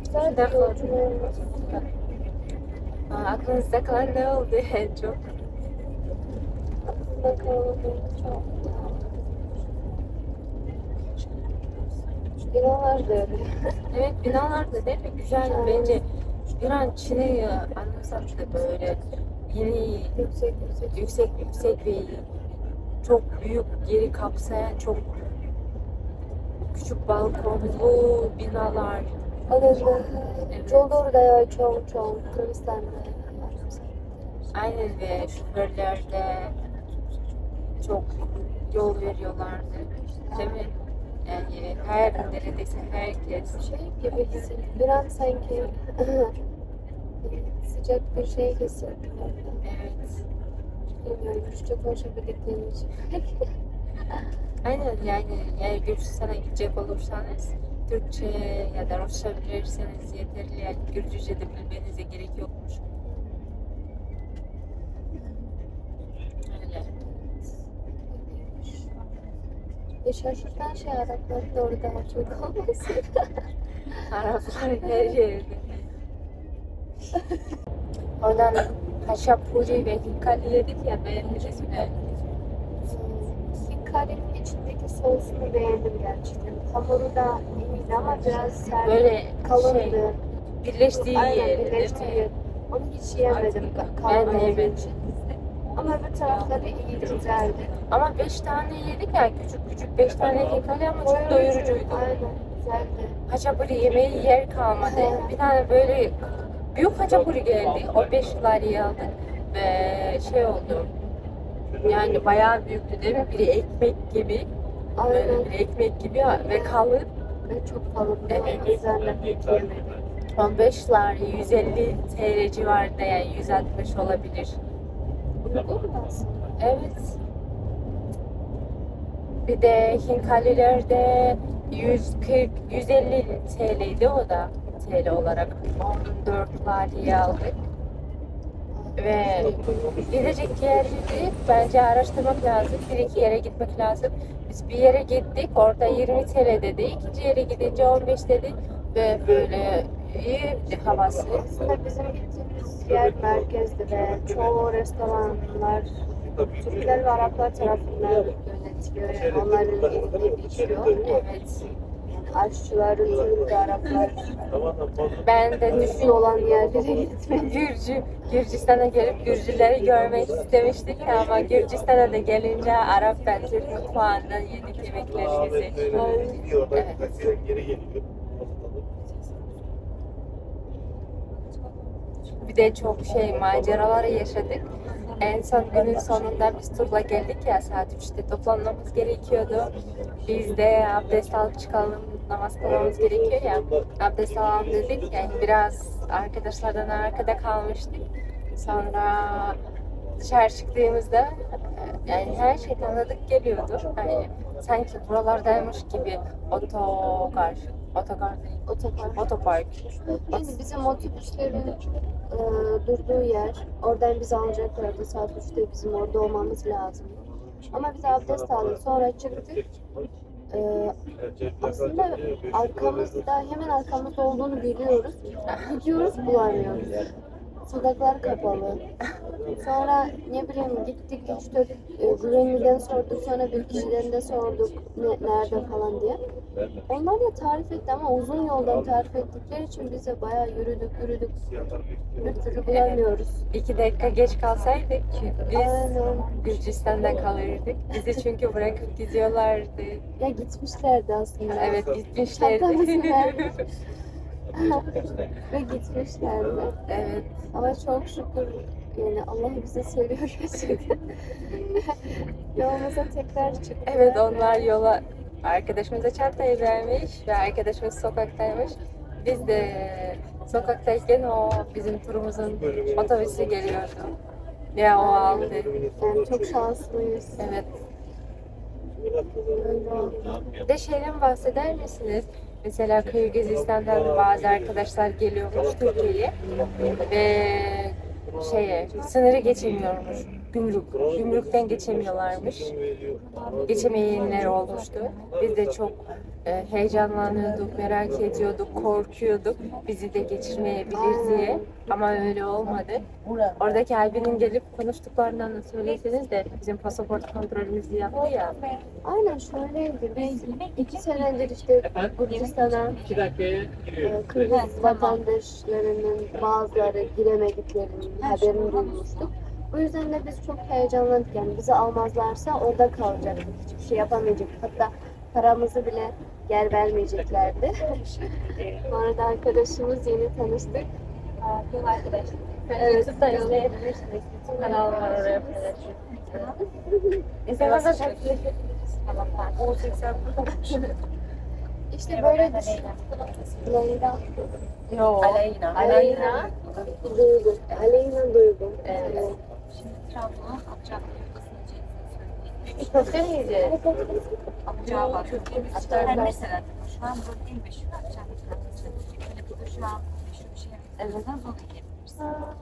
Güzel bir yolculuğumuz. Aklınızda kalan ne oldu en çok? Aklımda kalan çok. Binalar da öyle. Evet, binalar da değil mi? Güzel bence. Bir an Çin'i anımsattı böyle yeni Yüksek yüksek. yüksek bir çok büyük yeri kapsayan çok küçük balkonlu binalar. Alındı. Evet. Yolları da ya çok Kırgızistan'da. Aynen ve şoförler de çok yol veriyorlardı. Değil mi? Yani neredeyse herkes. Şey gibi hissettim. Bir an sanki sıcak bir şey hissettim. Evet. Bilmiyorum, Türkçe konuşabildiğim için. Aynen yani Gürcistan'a gidecek olursanız Türkçe ya da Rusça bilirseniz yeterli, yani Gürcüce de bilmenize gerek yokmuş. Öyle. Şaşırtan şey Arapların da orada daha çok olması. Araplar her yerde. Oradan haşapuri ve hinkali yedik ya, beğendiniz mi? Hikayenin içindeki sosunu beğendim gerçekten. Hamuru da iyiydi ama biraz sert, Böyle kalındı. şey, birleştiği Aynen, yeri değil birleştiği mi? yer. Onu hiç yemedim Ben kalın de olduğu yemedim. için. Ama öbür tarafları iyiydi, güzeldi. Ama 5 tane yedik ya, küçük küçük 5 tane hinkali ama çok doyurucuydu. Aynen, güzeldi. Haçapuri yemeği yer kalmadı. Bir tane böyle büyük haçapuri geldi. O 5 lirayı aldık ve şey oldu. Yani bayağı büyüktü değil mi? Biri ekmek gibi. Böyle Aynen. bir ekmek gibi ve kalın. Ve çok kalındı. Evet. O yüzden de pek yemedim. 15 lira 150 TL civarında, yani 160 olabilir. Uygun mu aslında? Evet. Bir de Hinkalilerde 140 150 TL'ydi o da, TL olarak 14 liraya aldık. Ve gidecek yerleri bence araştırmak lazım. Bir iki yere gitmek lazım. Biz bir yere gittik, orada 20 TL dedi. İkinci yere gidince 15 dedi. Ve böyle iyi havası. Aslında bizim gittiğimiz yer merkezde ve çoğu restoranlar Türkler ve Araplar tarafından yönetiliyor. Yani onların eliyle biçiyor. Evet. Aşçıları Türk ve Araplar Ben de güçlü olan yerlere gitmek. Gürcistan'a gelip Gürcüleri görmek istemiştik ama Gürcistan'a da gelince Arap ve Türk mutfağından yedik yemeklerimizi. Evet. Bir de çok maceralar yaşadık. En son günün sonunda biz turla geldik ya, saat 3'te toplanmamız gerekiyordu. Biz de abdest alıp çıkalım, namaz kılmamız gerekiyor ya. Abdest alalım dedik, yani biraz arkadaşlardan arkada kalmıştık. Sonra dışarı çıktığımızda yani her şey tanıdık geliyordu. Yani sanki buralardaymış gibi otogar değil, otopark. Yani bizim otobüslerin durduğu yer, oradan bizi alacaklardı. Saat 3'te bizim orada olmamız lazım. Ama biz abdest aldık, sonra çıktık. Aslında arkamızda, hemen arkamızda olduğunu biliyoruz. Gidiyoruz, bulamıyoruz. Sokaklar kapalı. Sonra ne bileyim gittik 3-4 güvenliden sorduk, sonra bir kişiden de sorduk nerede falan diye. Onlar da tarif etti ama uzun yoldan tarif ettikleri için bize bayağı yürüdük. Bir türlü bulamıyoruz. 2 dakika geç kalsaydık biz Aynen. Gürcistan'da kalırdık. Bizi çünkü bırakıp gidiyorlardı. Ya gitmişlerdi aslında. Evet, gitmişlerdi. Çantamızı verdik. Ve gitmişlerdi. Evet. Ama çok şükür yani Allah bizi seviyor gerçekten. Yolumuza tekrar çıktık. Evet, onlar yola arkadaşımıza çantayı vermiş ve arkadaşımız sokaktaymış. Biz de sokaktayken o bizim turumuzun otobüsü geliyordu. Ya o aldı. Yani çok şanslıyız. Evet. Öyle oldu. Bir de şeyden bahseder misiniz? Mesela Kırgızistan'dan bazı arkadaşlar geliyormuş Türkiye'ye ve sınırı geçemiyormuş. Gümrükten geçemiyorlarmış. Geçemeyenler olmuştu. Biz de çok heyecanlanıyorduk, merak ediyorduk, korkuyorduk. Bizi de geçirmeyebilir diye. Ama öyle olmadı. Oradaki abinin gelip konuştuklarından da söyleseniz de bizim pasaport kontrolümüzü yaptı ya. Aynen şöyleydi. Biz 2 senedir işte Gürcistan'a Kırgız vatandaşlarının bazıları giremediklerinin haberini duymuştuk. Bu yüzden de biz çok heyecanlandık. Yani bizi almazlarsa orada kalacaktık. Hiçbir şey yapamayacaktık. Hatta paramızı bile yer vermeyeceklerdi. Bu arada arkadaşımız yeni tanıştık. Yol arkadaşlar. Evet. YouTube'da izleyebilirsiniz. YouTube kanalım var oraya paylaşıyorum. İzlemezsen İşte böyle düşün. Leyla. Yok. Aleyna. Duygu. Aleyna Duygu. Evet. Trabzon'a Akçabat yufkasını yiyeceğiz. Köfte mi yiyeceğiz? Akçabat. Her mesela şu an burada değil meşhur Akçabat köftesi. Böyle bu da şu an meşhur bir şey. Evet. Onu yiyebilirsin.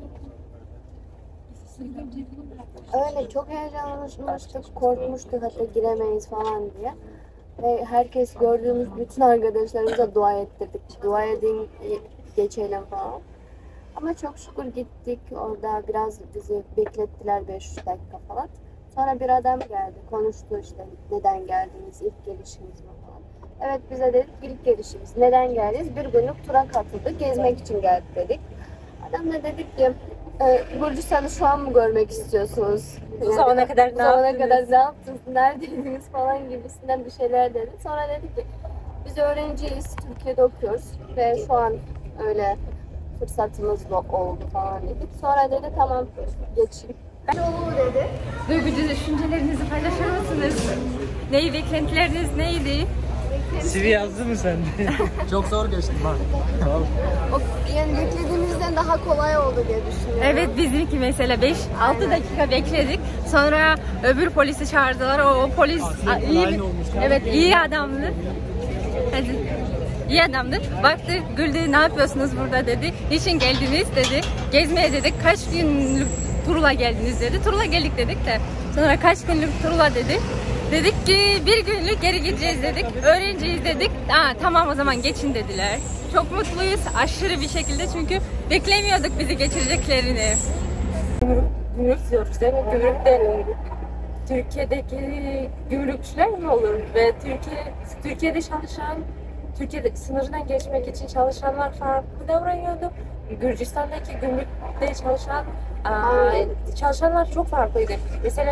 Öyle çok heyecanlanmıştık, korkmuştuk hatta giremeyiz falan diye. Ve herkes gördüğümüz bütün arkadaşlarımıza dua ettirdik. Dua edin geçelim falan. Ama çok şükür gittik. Orada biraz bizi beklettiler 5 dakika falan. Sonra bir adam geldi. Konuştu işte neden geldiniz, ilk gelişiniz mi falan. Evet bize dedik ilk gelişimiz. Neden geldiniz? Bir günlük tura katıldık. Gezmek için geldik dedik. Adam da dedik ki Gürcistan'ı şu an mı görmek istiyorsunuz? Bu zamana kadar Bu ne zamana yaptınız? kadar ne yaptınız? Neredeydiniz falan gibisinden bir şeyler dedi. Sonra dedi ki biz öğrenciyiz, Türkiye'de okuyoruz ve şu an öyle fırsatımız oldu falan dedik. Sonra dedi tamam geçin. Dedi. Duygucu düşüncelerinizi paylaşır mısınız? Neyi, beklentileriniz neydi? CV yazdın mı sen de? Çok zor geçtim bak. Yani beklediğimizden daha kolay oldu diye düşünüyorum. Evet bizimki mesela 5-6 dakika bekledik. Sonra öbür polisi çağırdılar. O polis iyi bir, evet iyi adamdı. Hadi. İyi adamdı. Baktı, güldü. Ne yapıyorsunuz burada dedi. Niçin geldiniz dedi. Gezmeye dedik. Kaç günlük turla geldiniz dedi. Turla geldik dedik de. Sonra kaç günlük turla dedi. Dedik ki bir günlük geri gideceğiz dedik. Öğrenciyiz dedik. Tamam o zaman geçin dediler. Çok mutluyuz aşırı bir şekilde çünkü beklemiyorduk bizi geçireceklerini. Gümrük diyoruz değil mi? Gümrükte Türkiye'deki gümrükçüler mi olur? Ve Türkiye'de çalışan, Türkiye'de sınırdan geçmek için çalışanlar farklı davranıyordu. Gürcistan'daki gümrükte çalışanlar çok farklıydı. Mesela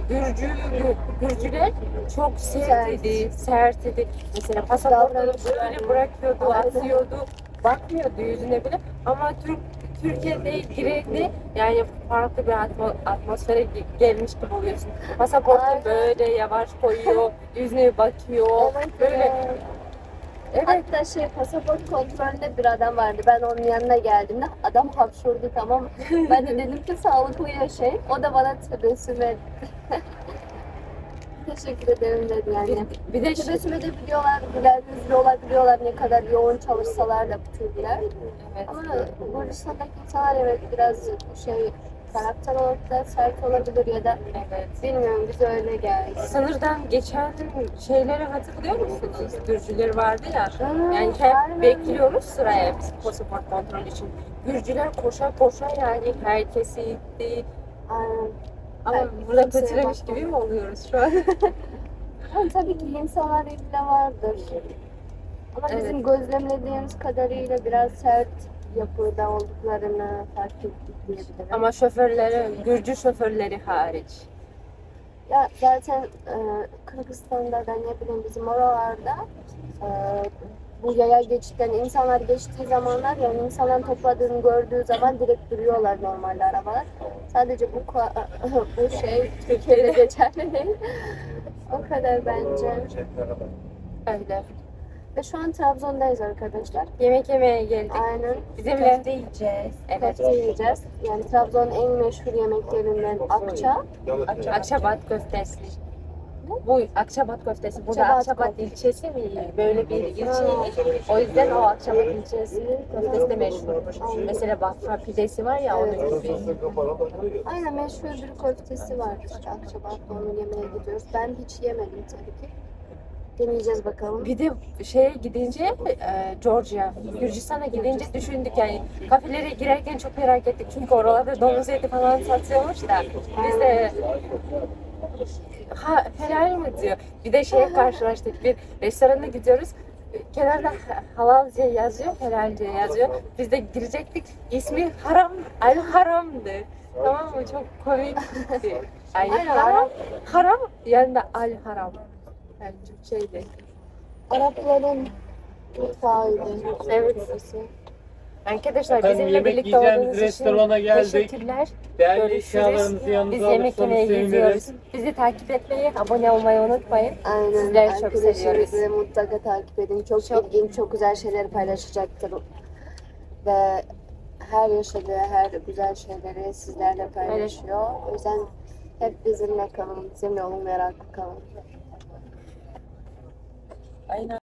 Gürcüler çok sert idi. Mesela pasaportları böyle bırakıyordu, atıyordu, bakmıyordu yüzüne bile. Ama Türkiye'de girdi, yani farklı bir atmosfere gelmiş gibi oluyorsun. Pasaportu böyle yavaş koyuyor, yüzüne bakıyor, böyle. Evet. Hatta pasaport kontrolünde bir adam vardı. Ben onun yanına geldiğimde adam hapşurdu tamam mı? Ben de dedim ki sağlıklı yaşayın. O da bana tebessüm etti. Teşekkür ederim dedi yani. Bir de tebessüm edebiliyorlar, güler yüzlü olabiliyorlar ne kadar yoğun çalışsalar da bu Türkler. Evet. Ama Gürcistan'daki insanlar evet biraz karakter olarak da sert olabilir ya da bilmiyorum bize öyle geldi. Sınırdan geçen şeyleri hatırlıyor musunuz? Gürcüler vardı ya. Yani hep aynen. bekliyoruz sıraya biz pasaport kontrolü için. Gürcüler koşa koşa yani herkesi itti. Aynen. Ama Evet, burada kimseye kötülemiş bakmadım. gibi mi oluyoruz şu an? Ama tabii ki insanlar bile vardır. Ama bizim gözlemlediğimiz kadarıyla biraz sert yapıda olduklarını fark ettik diyebilirim. Ama Gürcü şoförleri hariç. Ya zaten Kırgızistan'da da ne bileyim bizim oralarda bu yaya geçitten insanlar geçtiği zamanlar yani insanların topladığını gördüğü zaman direkt duruyorlar normalde arabalar. Sadece bu Türkiye'de geçerli değil. O kadar bence. Öyle. Ve şu an Trabzon'dayız arkadaşlar. Yemek yemeye geldik. Aynen. Bizimle Köfte yiyeceğiz. evet. Köfte yiyeceğiz. Yani Trabzon'un en meşhur yemeklerinden akça. Akçabat köftesi. Bu Akçabat köftesi. Burada Akçabat Akçabat ilçesi mi? Böyle bir ilçeymiş. O yüzden o Akçabat ilçesinin köftesi de meşhurmuş. Mesela Bafra pidesi var ya onun gibi. Aynen meşhur bir köftesi var işte Akçabat'ta onu yemeye gidiyoruz. Ben hiç yemedim tabii ki. Deneyeceğiz bakalım. Bir de şeye gidince Georgia, Gürcistan'a gidince düşündük yani kafelere girerken çok merak ettik çünkü oralarda domuz eti falan satıyormuş da biz de helal mi diyor. Bir de şeye karşılaştık, bir restorana gidiyoruz. Kenarda halal diye yazıyor, helal diye yazıyor. Biz de girecektik. İsmi Haram, Al Haram'dı. Tamam mı? Çok komikti. Yani haram, haram yanında Al Haram. Yani çok şeydi. Arapların mutfağıydı. Evet. Burası. Arkadaşlar Efendim, bizimle yemek birlikte yiyeceğimiz olduğunuz için restorana geldik. teşekkürler. Değerli Görüşürüz. eşyalarınızı yanınıza Biz yemek yemeye alırsanız gidiyoruz. seviniriz. Bizi takip etmeyi, abone olmayı unutmayın. Aynen. Sizleri çok seviyoruz. Arkadaşlarınızı mutlaka takip edin. Çok ilginç, çok güzel şeyler paylaşacaktır. Ve her yaşadığı, her güzel şeyleri sizlerle paylaşıyor. O yüzden hep bizimle kalın, bizimle olun, meraklı kalın. Aynen.